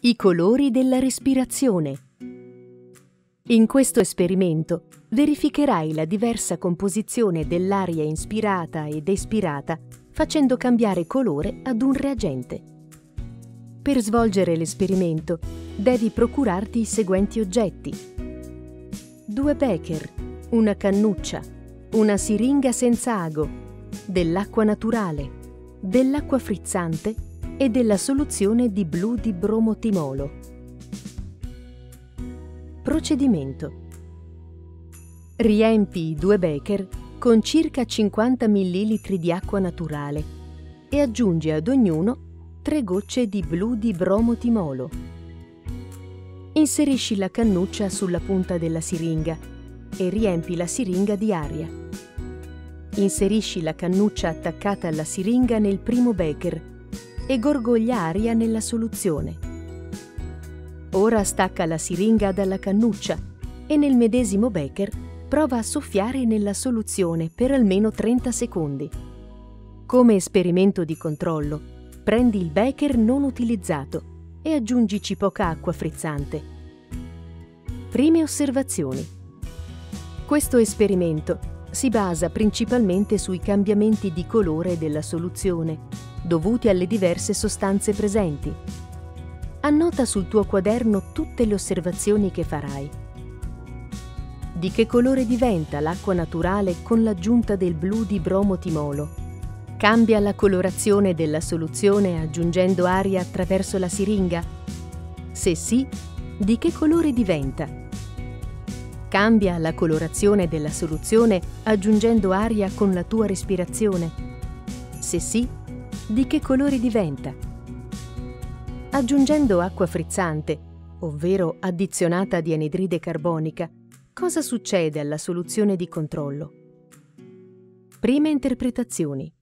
I colori della respirazione. In questo esperimento verificherai la diversa composizione dell'aria inspirata ed espirata facendo cambiare colore ad un reagente. Per svolgere l'esperimento devi procurarti i seguenti oggetti: 2 becher, una cannuccia, una siringa senza ago, dell'acqua naturale, dell'acqua frizzante e della soluzione di blu di bromotimolo. Procedimento: riempi i 2 becher con circa 50 ml di acqua naturale e aggiungi ad ognuno 3 gocce di blu di bromotimolo. Inserisci la cannuccia sulla punta della siringa e riempi la siringa di aria. Inserisci la cannuccia attaccata alla siringa nel primo becher e gorgoglia aria nella soluzione. Ora stacca la siringa dalla cannuccia e nel medesimo becher prova a soffiare nella soluzione per almeno 30 secondi. Come esperimento di controllo, prendi il becher non utilizzato e aggiungici poca acqua frizzante. Prime osservazioni. Questo esperimento si basa principalmente sui cambiamenti di colore della soluzione dovuti alle diverse sostanze presenti. Annota sul tuo quaderno tutte le osservazioni che farai. Di che colore diventa l'acqua naturale con l'aggiunta del blu di bromotimolo? Cambia la colorazione della soluzione aggiungendo aria attraverso la siringa? Se sì, di che colore diventa? Cambia la colorazione della soluzione aggiungendo aria con la tua respirazione? Se sì, di che colore diventa? Aggiungendo acqua frizzante, ovvero addizionata di anidride carbonica, cosa succede alla soluzione di controllo? Prime interpretazioni.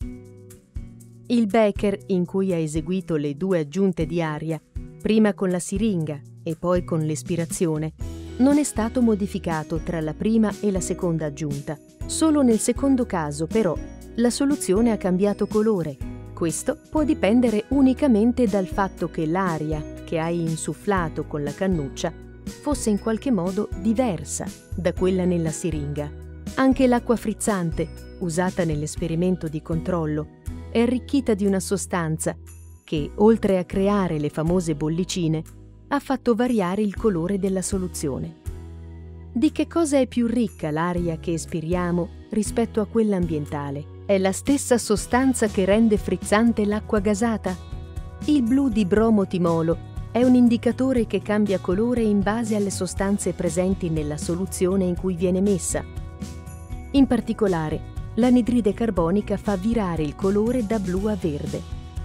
Il becher in cui hai eseguito le 2 aggiunte di aria, prima con la siringa e poi con l'espirazione, non è stato modificato tra la prima e la seconda aggiunta. Solo nel secondo caso, però, la soluzione ha cambiato colore. Questo può dipendere unicamente dal fatto che l'aria che hai insufflato con la cannuccia fosse in qualche modo diversa da quella nella siringa. Anche l'acqua frizzante, usata nell'esperimento di controllo, è arricchita di una sostanza che, oltre a creare le famose bollicine, ha fatto variare il colore della soluzione. Di che cosa è più ricca l'aria che espiriamo rispetto a quella ambientale? È la stessa sostanza che rende frizzante l'acqua gasata? Il blu di bromotimolo è un indicatore che cambia colore in base alle sostanze presenti nella soluzione in cui viene messa. In particolare, l'anidride carbonica fa virare il colore da blu a verde.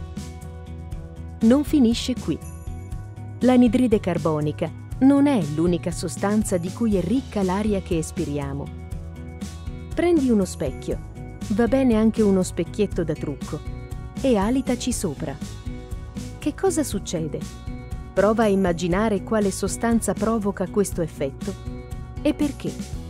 Non finisce qui. L'anidride carbonica non è l'unica sostanza di cui è ricca l'aria che espiriamo. Prendi uno specchio, va bene anche uno specchietto da trucco, e alitaci sopra. Che cosa succede? Prova a immaginare quale sostanza provoca questo effetto e perché.